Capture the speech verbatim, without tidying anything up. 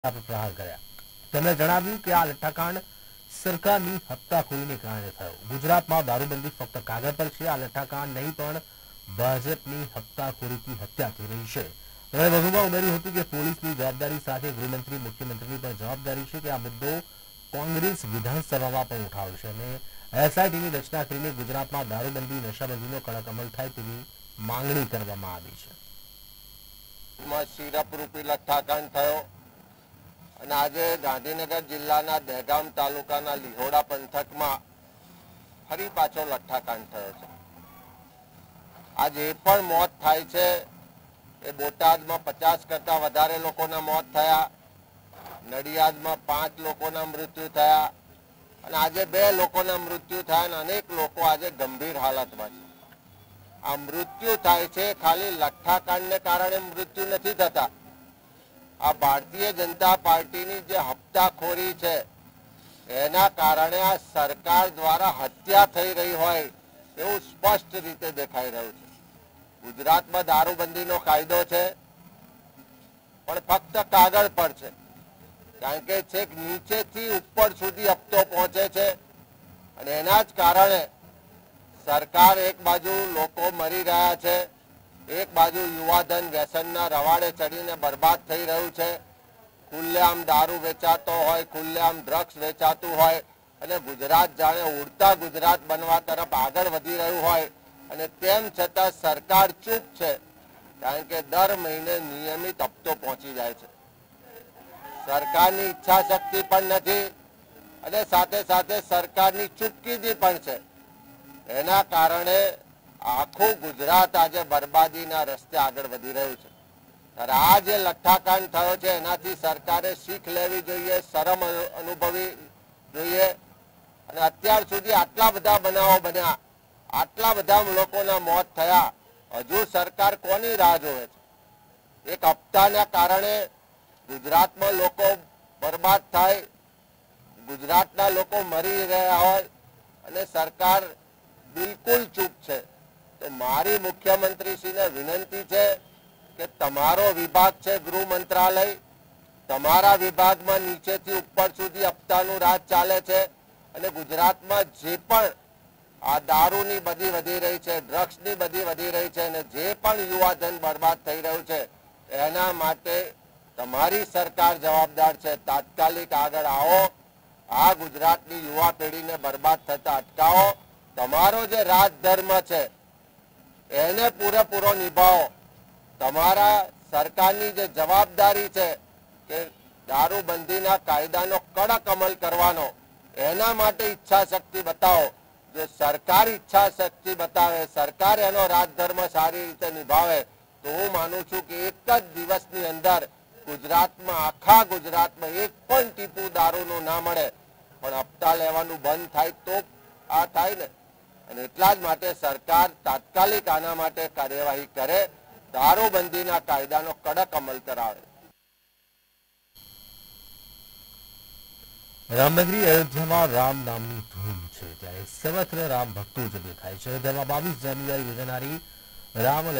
પ્રહાર કર્યા। તેમણે જણાવ્યું કે આ લઠ્ઠાકાંડ સરકારની હપ્તાખોરીને કારણે થયો। ગુજરાતમાં દારૂબંધી ફક્ત કાગળ પર છે। આ લઠ્ઠાકાંડ નહીં પણ ભાજપની હપ્તાખોરીથી હત્યા થઈ રહી છે। તેમણે વધુમાં ઉમેર્યું હતું કે પોલીસની જવાબદારી સાથે ગૃહમંત્રી મુખ્યમંત્રીની પણ જવાબદારી છે કે આ મુદ્દો કોંગ્રેસ વિધાનસભામાં પણ ઉઠાવશે અને એસઆઈટીની રચના કરીને ગુજરાતમાં દારૂબંધી નશાબંધીનો કડક અમલ થાય તેવી માંગણી કરવામાં આવી છે। સિરપ રૂપી લઠ્ઠાકાંડ થયો અને આજે ગાંધીનગર જિલ્લાના દહેગામ તાલુકાના લીહોડા પંથકમાં ફરી પાછો લઠ્ઠાકાંડ થયો છે। આજે એ પણ મોત થાય છે એ બોટાદમાં પચાસ કરતા વધારે લોકોના મોત થયા, નડિયાદમાં પાંચ લોકોના મૃત્યુ થયા અને આજે બે લોકોના મૃત્યુ થયા અને અનેક લોકો આજે ગંભીર હાલતમાં છે। આ મૃત્યુ થાય છે ખાલી લઠ્ઠાકાંડને કારણે મૃત્યુ નથી થતા। આ ભારતીય જનતા પાર્ટીની જે હપ્તાખોરી છે એના કારણે આ સરકાર દ્વારા હત્યા થઈ રહી હોય એવું સ્પષ્ટ રીતે દેખાઈ રહ્યું છે। ગુજરાતમાં દારૂબંધીનો કાયદો છે પણ ફક્ત કાગળ પર છે, કારણ કે છેક નીચેથી ઉપર સુધી હપ્તો પહોંચે છે અને એના જ કારણે સરકાર એક બાજુ લોકો મરી રહ્યા છે, એક બાજુ યુવાધન વ્યસનના રવાડે ચડીને બરબાદ થઈ રહ્યું છે। ખુલ્લેઆમ દારૂ વેચાતો હોય, ખુલ્લેઆમ ડ્રગ્સ વેચાતું હોય અને ગુજરાત જાણે ઉડતા ગુજરાત બનવા તરફ આગળ વધી રહ્યું હોય અને તેમ છતાં સરકાર ચૂપ છે, કારણ કે દર મહિને નિયમિત હપ્તો પહોંચી જાય છે। સરકારની ઈચ્છા શક્તિ પણ નથી અને સાથે સાથે સરકારની ચૂપકીદી પણ છે। એના કારણે આખું ગુજરાત આજે બરબાદીના રસ્તે આગળ વધી રહ્યું છે। ત્યારે આ જે લઠ્ઠાકાંડ થયો છે એનાથી સરકારે શીખ લેવી જોઈએ, શરમ અનુભવી જોઈએ અને અત્યાર સુધી આટલા બધા બનાવો બન્યા, આટલા બધા લોકોના મોત થયા, હજુ સરકાર કોની રાહ જોવે છે? એક હપ્તાના કારણે ગુજરાતમાં લોકો બરબાદ થાય, ગુજરાતના લોકો મરી રહ્યા હોય અને સરકાર બિલકુલ ચૂપ છે। તો મારી મુખ્યમંત્રીશ્રીને વિનંતી છે કે તમારો વિભાગ છે ગૃહ મંત્રાલય, તમારા વિભાગમાં નીચેથી ઉપર સુધી હપ્તાનું રાજ ચાલે છે અને ગુજરાતમાં જે પણ આ દારૂની બધી વધી રહી છે, ડ્રગ્સની બધી વધી રહી છે અને જે પણ યુવાધન બરબાદ થઈ રહ્યું છે એના માટે તમારી સરકાર જવાબદાર છે। તાત્કાલિક આગળ આવો, આ ગુજરાતની યુવા પેઢીને બરબાદ થતા અટકાવો। તમારો જે રાજધર્મ છે એને પૂરેપૂરો નિભાવો। તમારા સરકારની જે જવાબદારી છે કે દારૂબંધીના કાયદાનો કડક અમલ કરવાનો, એના માટે ઈચ્છા શક્તિ બતાવો। જો સરકાર ઈચ્છા શક્તિ બતાવે, સરકાર એનો રાજધર્મ સારી રીતે નિભાવે તો હું માનું છું કે એક જ દિવસની અંદર ગુજરાતમાં, આખા ગુજરાતમાં એક પણ ટીપું દારૂનું ના મળે, પણ હપ્તા લેવાનું બંધ થાય તો આ થાય ને। અને એટલા જ માટે સરકાર તાત્કાલિક આના માટે કાર્યવાહી કરે, દારૂબંધીના કાયદાનો કડક અમલ કરાવે। રામનગરી અયોધ્યામાં રામ નામની ધૂમ છે, ત્યારે સર્વત્ર રામ ભક્તો જ દેખાય છે। અયોધ્યામાં બાવીસ જાન્યુઆરી યોજાનારી રામ